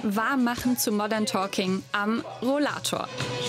Warm machen zu Modern Talking am Rollator.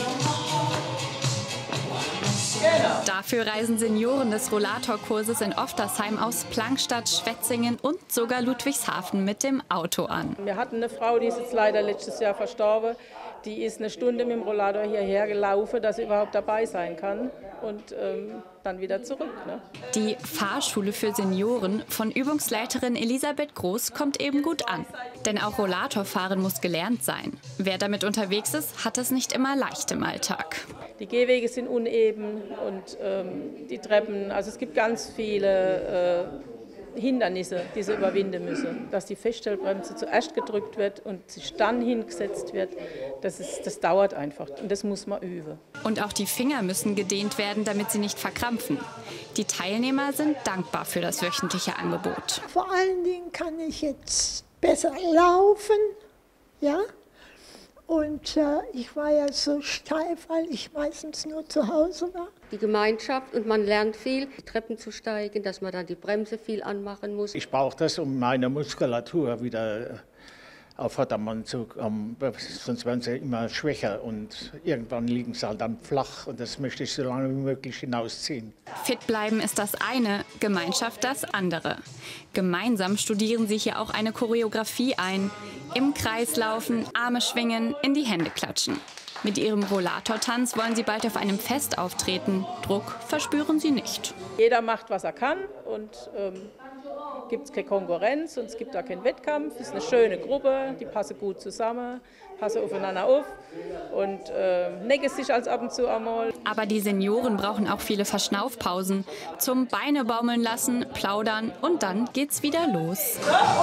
Dafür reisen Senioren des Rollatorkurses in Oftersheim aus Plankstadt, Schwetzingen und sogar Ludwigshafen mit dem Auto an. Wir hatten eine Frau, die ist jetzt leider letztes Jahr verstorben. Die ist eine Stunde mit dem Rollator hierher gelaufen, dass sie überhaupt dabei sein kann und dann wieder zurück. Ne? Die Fahrschule für Senioren von Übungsleiterin Elisabeth Groß kommt eben gut an. Denn auch Rollatorfahren muss gelernt sein. Wer damit unterwegs ist, hat es nicht immer leicht im Alltag. Die Gehwege sind uneben und die Treppen, also es gibt ganz viele Hindernisse, die sie überwinden müssen. Dass die Feststellbremse zuerst gedrückt wird und sich dann hingesetzt wird, das dauert einfach und das muss man üben. Und auch die Finger müssen gedehnt werden, damit sie nicht verkrampfen. Die Teilnehmer sind dankbar für das wöchentliche Angebot. Vor allen Dingen kann ich jetzt besser laufen, ja. Und ich war ja so steif, weil ich meistens nur zu Hause war. Die Gemeinschaft und man lernt viel, die Treppen zu steigen, dass man dann die Bremse viel anmachen muss. Ich brauche das, um meine Muskulatur wieder auf Vordermann zu kommen, sonst werden sie immer schwächer und irgendwann liegen sie halt dann flach und das möchte ich so lange wie möglich hinausziehen. Fit bleiben ist das eine, Gemeinschaft das andere. Gemeinsam studieren sie hier auch eine Choreografie ein. Im Kreis laufen, Arme schwingen, in die Hände klatschen. Mit ihrem Rollatortanz wollen sie bald auf einem Fest auftreten. Druck verspüren sie nicht. Jeder macht, was er kann und gibt es keine Konkurrenz und es gibt da keinen Wettkampf. Es ist eine schöne Gruppe, die passen gut zusammen, passen aufeinander auf und necken sich als ab und zu einmal. Aber die Senioren brauchen auch viele Verschnaufpausen. Zum Beine baumeln lassen, plaudern und dann geht's wieder los.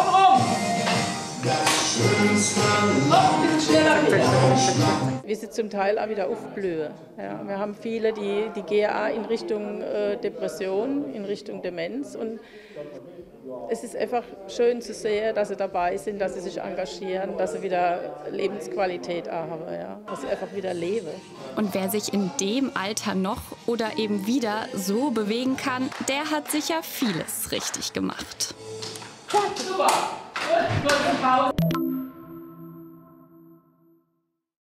Wir sind zum Teil auch wieder aufblühen. Ja, wir haben viele, die gehen auch in Richtung Depression, in Richtung Demenz. Und es ist einfach schön zu sehen, dass sie dabei sind, dass sie sich engagieren, dass sie wieder Lebensqualität haben, ja, dass sie einfach wieder leben. Und wer sich in dem Alter noch oder eben wieder so bewegen kann, der hat sicher vieles richtig gemacht. Super! Gut, Pause.